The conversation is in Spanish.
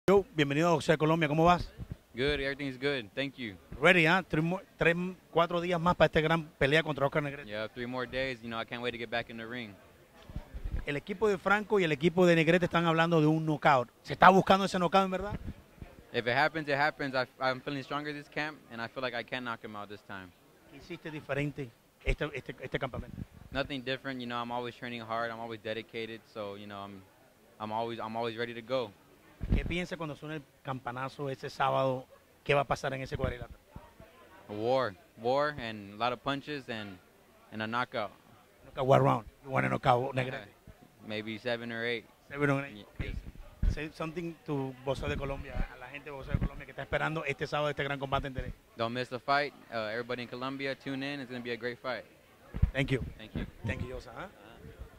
Yo, bienvenido a Boxeo de Colombia, ¿cómo vas? Good, everything's good. Thank you. Ready, ¿ah? 4 días más para esta gran pelea contra Oscar Negrete. Yeah, 3 more days. I can't wait to get back in the ring. El equipo de Franco y el equipo de Negrete están hablando de un knockout. ¿Se está buscando ese knockout en verdad? If it happens, it happens. I'm feeling stronger this camp, and I feel like I can knock him out this time. ¿Qué hiciste diferente este campamento? Nothing different. I'm always training hard. I'm always dedicated. So, I'm always ready to go. ¿Qué piensa cuando suene el campanazo ese sábado? ¿Qué va a pasar en ese cuadrilátero? A war, and a lot of punches and a knockout. Knockout one round. You want to knockout Negrete. Maybe 7 or 8. 7 or 8. Yes. Okay. Say something to Boxeo de Colombia, a la gente de Boxeo de Colombia que está esperando este sábado este gran combate entre. Don't miss the fight. Everybody in Colombia, tune in. It's going to be a great fight. Thank you. Thank you. Thank you, Yosa. ¿Ah?